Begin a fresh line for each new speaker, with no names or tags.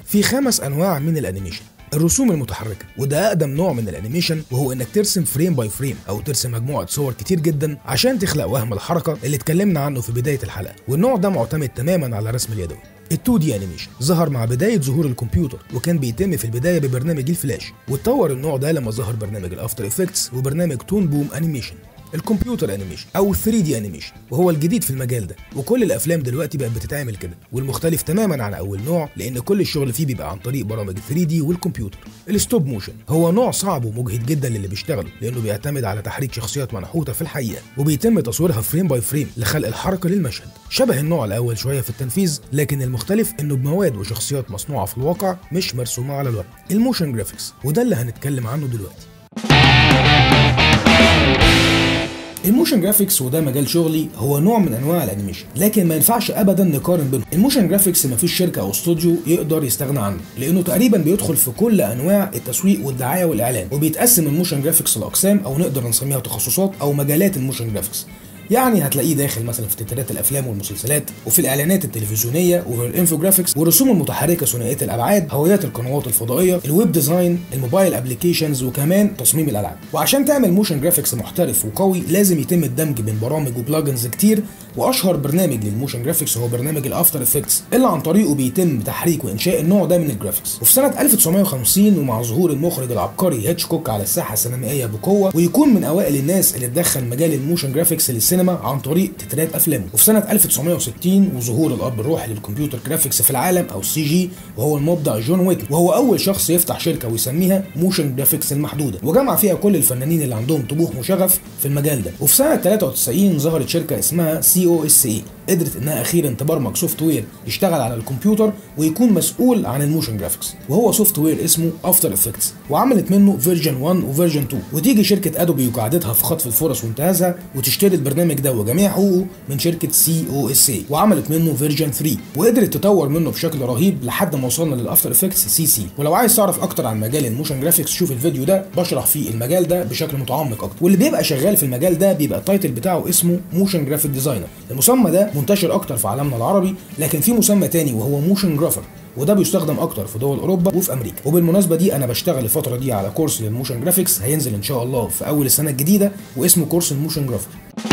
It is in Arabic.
في 5 انواع من الانيميشن. الرسوم المتحركه، وده اقدم نوع من الانيميشن، وهو انك ترسم فريم باي فريم او ترسم مجموعه صور كتير جدا عشان تخلق وهم الحركه اللي اتكلمنا عنه في بدايه الحلقه، والنوع ده معتمد تماما على الرسم اليدوي. ال2 دي انيميشن ظهر مع بدايه ظهور الكمبيوتر، وكان بيتم في البدايه ببرنامج الفلاش، واتطور النوع ده لما ظهر برنامج الافتر افكتس وبرنامج تون بوم انيميشن. الكمبيوتر انيميشن او 3 دي انيميشن، وهو الجديد في المجال ده، وكل الافلام دلوقتي بقت بتتعمل كده، والمختلف تماما عن اول نوع لان كل الشغل فيه بيبقى عن طريق برامج 3 دي والكمبيوتر. الستوب موشن هو نوع صعب ومجهد جدا للي بيشتغله، لانه بيعتمد على تحريك شخصيات منحوته في الحقيقه، وبيتم تصويرها فريم باي فريم لخلق الحركه للمشهد. شبه النوع الاول شويه في التنفيذ، لكن المختلف انه بمواد وشخصيات مصنوعه في الواقع مش مرسومه على الورق. الموشن جرافيكس، وده اللي هنتكلم عنه دلوقتي. الموشن جرافيكس وده مجال شغلي، هو نوع من انواع الانيميشن، لكن ما ينفعش ابدا نقارن بينهم. الموشن جرافيكس ما فيش شركه او استوديو يقدر يستغنى عنه، لانه تقريبا بيدخل في كل انواع التسويق والدعايه والاعلان، وبيتقسم الموشن جرافيكس لاقسام او نقدر نسميها تخصصات او مجالات الموشن جرافيكس. يعني هتلاقيه داخل مثلا في تترات الافلام والمسلسلات، وفي الاعلانات التلفزيونيه، وفي الانفوجرافيكس، والرسوم المتحركه ثنائيه الابعاد، هويات القنوات الفضائيه، الويب ديزاين، الموبايل ابلكيشنز، وكمان تصميم الالعاب. وعشان تعمل موشن جرافيكس محترف وقوي لازم يتم الدمج بين برامج وبلاجنز كتير، واشهر برنامج للموشن جرافيكس هو برنامج الافتر افكتس، اللي عن طريقه بيتم تحريك وانشاء النوع ده من الجرافيكس. وفي سنه 1950 ومع ظهور المخرج العبقري هيتشكوك على الساحه السينمائيه بقوه، ويكون من اوائل الناس اللي تدخل مجال الموشن جرافيكس للسينما عن طريق تترات افلامه. وفي سنه 1960 وظهور الاب الروحي للكمبيوتر جرافيكس في العالم او السي جي، وهو المبدع جون ويتن، وهو اول شخص يفتح شركه ويسميها موشن جرافيكس المحدوده، وجمع فيها كل الفنانين اللي عندهم طموح وشغف في المجال ده. وفي سنه 93 ظهرت شركه اسمها COSA، قدرت انها اخيرا تبرمج سوفت وير يشتغل على الكمبيوتر ويكون مسؤول عن الموشن جرافيكس، وهو سوفت وير اسمه افتر افكتس، وعملت منه فيرجن 1 وفيرجن 2. وتيجي شركه ادوبي وقاعدتها في خطف الفرص وانتهازها وتشتري البرنامج ده وجميع حقوقه من شركه COSA، وعملت منه فيرجن 3، وقدرت تطور منه بشكل رهيب لحد ما وصلنا للافتر افكتس CC. ولو عايز تعرف اكتر عن مجال الموشن جرافيكس شوف الفيديو ده، بشرح فيه المجال ده بشكل متعمق اكتر. واللي بيبقى شغال في المجال ده بيبقى التايتل بتاعه اسمه موشن جرافيك ديزاينر. المسمى ده منتشر اكتر في عالمنا العربي، لكن في مسمى تاني وهو موشن جرافر، وده بيستخدم اكتر في دول اوروبا وفي امريكا. وبالمناسبه دي انا بشتغل الفتره دي على كورس للموشن جرافيكس هينزل ان شاء الله في اول السنه الجديده، واسمه كورس الموشن جرافر.